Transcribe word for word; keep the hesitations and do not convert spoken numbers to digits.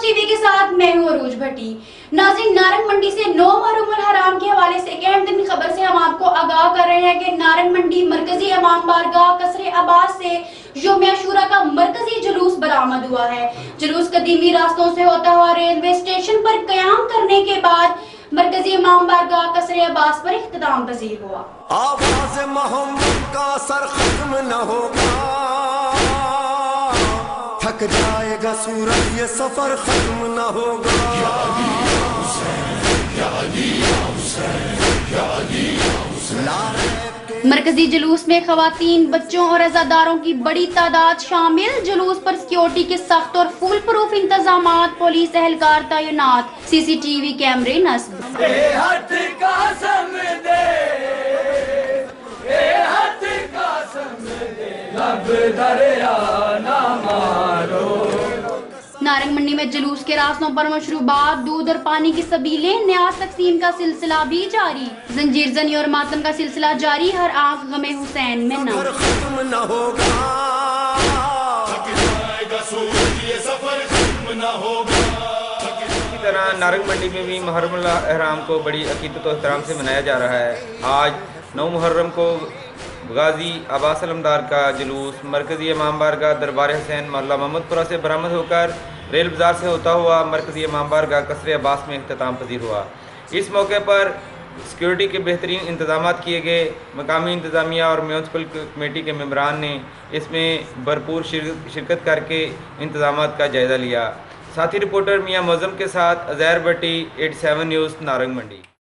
T V کے ساتھ میں ہوں عروج بھٹی۔ ناظرین، نارنگ منڈی سے نو محرم الحرام کے حوالے سے ایک اہم دن خبر سے ہم آپ کو آگاہ کر رہے ہیں کہ نارنگ منڈی مرکزی امام بارگاہ قصر عباس سے یوم عاشورہ کا مرکزی جلوس برآمد ہوا ہے۔ جلوس قدیمی راستوں سے ہوتا ہوا ریلوے اسٹیشن پر قیام کرنے کے بعد مرکزی امام بارگاہ قصر عباس پر اختتام پذیر ہوا۔ آواز محمد کا سر ختم نہ ہوگا، تھک جائے گا سورج یہ سفر ختم نہ ہوگا۔ یا علی یا حسین، یا علی یا حسین، یا علی یا حسین۔ مرکزی جلوس میں خواتین، بچوں اور عزاداروں کی بڑی تعداد شامل۔ جلوس پر سیکیورٹی کے سخت اور فول پروف انتظامات، پولیس اہلکار تعینات، سی سی ٹی وی کیمرے نصب۔ اے ہاتھ قسم دے، اے ہاتھ قسم دے، لب دریا نہ مارو۔ نارنگ منڈی میں جلوس کے راستوں پر مشروبات، دودھ اور پانی کی سبیلیں، نیاز تقسیم کا سلسلہ بھی جاری۔ زنجیر زنی اور ماتم کا سلسلہ جاری، ہر آنکھ غم حسین میں نم۔ ختم نہ ہوگا، تھک جائے گا سورج یہ سفر ختم نہ ہوگا۔ اسی طرح نارنگ منڈی میں بھی محرم الحرام کو بڑی عقیدت و احترام سے منایا جا رہا ہے۔ آج نو محرم کو غازی عباس علمدار کا جلوس مرکزی امام بارگاہ دربار حسین محلہ محمد پورہ سے برآمد ہو کر ریل بازار سے ہوتا ہوا مرکزی امام بارگاہ قصر عباس میں اختتام پذیر ہوا۔ اس موقع پر سیکیورٹی کے بہترین انتظامات کیے گئے۔ مقامی انتظامیہ اور میونسپل کمیٹی کے ممبران نے اس میں بھرپور شرکت کر کے انتظامات کا جائزہ لیا۔ ساتھی رپورٹر میاں معظم کے ساتھ Uzair Batti, eighty seven news, Narang منڈی۔